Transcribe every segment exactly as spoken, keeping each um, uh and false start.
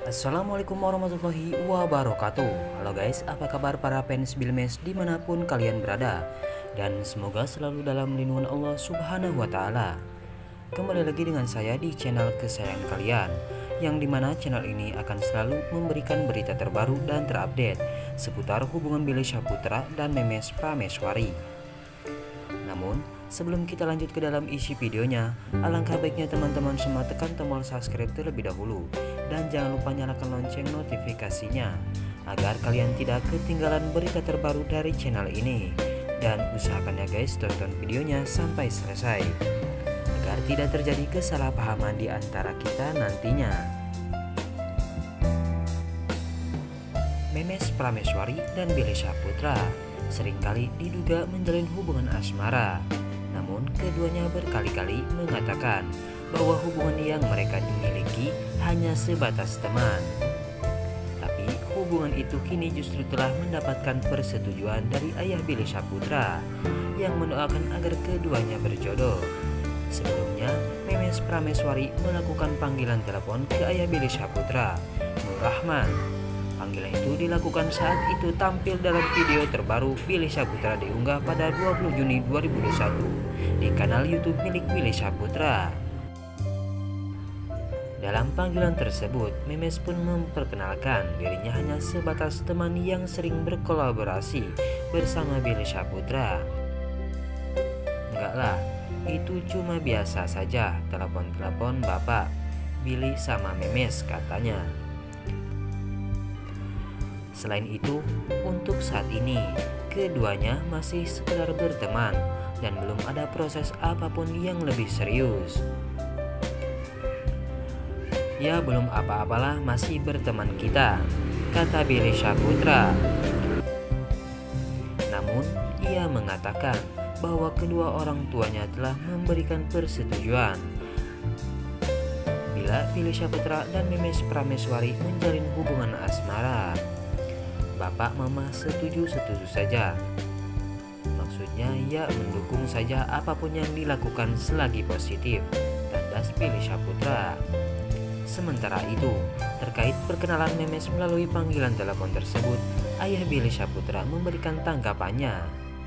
Assalamualaikum warahmatullahi wabarakatuh. Halo guys, apa kabar para fans Bilmes dimanapun kalian berada, dan semoga selalu dalam lindungan Allah subhanahu wa ta'ala. Kembali lagi dengan saya di channel kesayangan kalian, yang dimana channel ini akan selalu memberikan berita terbaru dan terupdate seputar hubungan Billy Syahputra dan Memes Prameswari. Namun sebelum kita lanjut ke dalam isi videonya, alangkah baiknya teman-teman semua tekan tombol subscribe terlebih dahulu, dan jangan lupa nyalakan lonceng notifikasinya agar kalian tidak ketinggalan berita terbaru dari channel ini. Dan usahakan ya guys, tonton videonya sampai selesai agar tidak terjadi kesalahpahaman di antara kita nantinya. Memes Prameswari dan Billy Syahputra seringkali diduga menjalin hubungan asmara. Namun keduanya berkali-kali mengatakan bahwa hubungan yang mereka miliki hanya sebatas teman. Tapi hubungan itu kini justru telah mendapatkan persetujuan dari ayah Billy Syahputra yang mendoakan agar keduanya berjodoh. Sebelumnya, Memes Prameswari melakukan panggilan telepon ke ayah Billy Syahputra, Nur Rahman. Panggilan itu dilakukan saat itu tampil dalam video terbaru Billy Syahputra diunggah pada dua puluh Juni dua ribu dua puluh satu di kanal YouTube milik Billy Syahputra. Dalam panggilan tersebut, Memes pun memperkenalkan dirinya hanya sebatas teman yang sering berkolaborasi bersama Billy Syahputra. Enggak lah, itu cuma biasa saja telepon-telepon bapak Billy sama Memes, katanya. Selain itu, untuk saat ini keduanya masih sekedar berteman dan belum ada proses apapun yang lebih serius. Ya belum apa-apalah, masih berteman kita, kata Billy Syahputra. Namun ia mengatakan bahwa kedua orang tuanya telah memberikan persetujuan bila Billy Syahputra dan Memes Prameswari menjalin hubungan asmara. Bapak mama setuju-setuju saja. Maksudnya ya mendukung saja apapun yang dilakukan selagi positif, tandas Billy Syahputra. Sementara itu, terkait perkenalan Memes melalui panggilan telepon tersebut, ayah Billy Syahputra memberikan tanggapannya.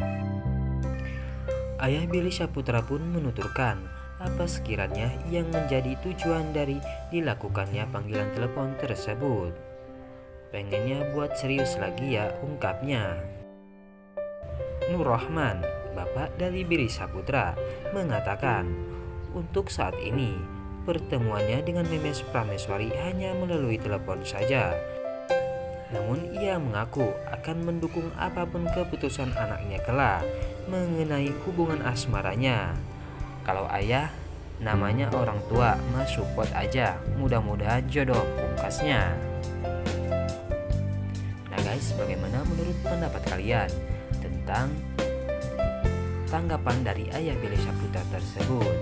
Ayah Billy Syahputra pun menuturkan apa sekiranya yang menjadi tujuan dari dilakukannya panggilan telepon tersebut. Pengennya buat serius lagi ya, ungkapnya. Nur Rahman, bapak dari Billy Syahputra, mengatakan untuk saat ini pertemuannya dengan Memes Prameswari hanya melalui telepon saja. Namun ia mengaku akan mendukung apapun keputusan anaknya kelak mengenai hubungan asmaranya. Kalau ayah, namanya orang tua, mah support aja, mudah-mudahan jodoh, pungkasnya. Guys, bagaimana menurut pendapat kalian tentang tanggapan dari ayah Billy Syahputra tersebut?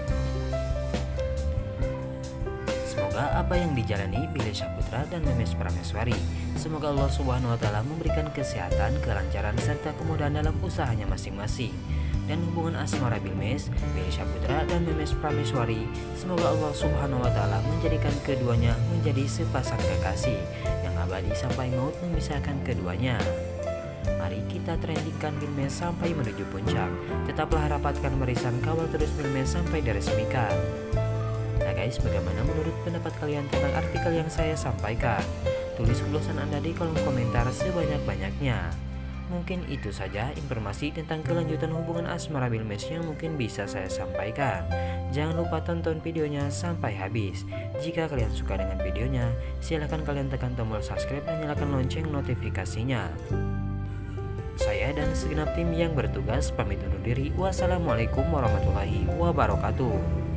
Semoga apa yang dijalani Billy Syahputra dan Memes Prameswari, semoga Allah subhanahu wa ta'ala memberikan kesehatan, kelancaran, serta kemudahan dalam usahanya masing-masing. Dan hubungan asmara Bilmes, Billy Syahputra dan Memes Prameswari, semoga Allah subhanahu wa ta'ala menjadikan keduanya menjadi sepasang kekasih yang abadi sampai maut memisahkan keduanya. Mari kita trendingkan Bilmes sampai menuju puncak. Tetaplah rapatkan barisan, kawal terus Bilmes sampai diresmikan. Nah guys, bagaimana menurut pendapat kalian tentang artikel yang saya sampaikan? Tulis ulasan Anda di kolom komentar sebanyak-banyaknya. Mungkin itu saja informasi tentang kelanjutan hubungan asmara Bilmes yang mungkin bisa saya sampaikan. Jangan lupa tonton videonya sampai habis. Jika kalian suka dengan videonya, silahkan kalian tekan tombol subscribe dan nyalakan lonceng notifikasinya. Saya dan segenap tim yang bertugas pamit undur diri. Wassalamualaikum warahmatullahi wabarakatuh.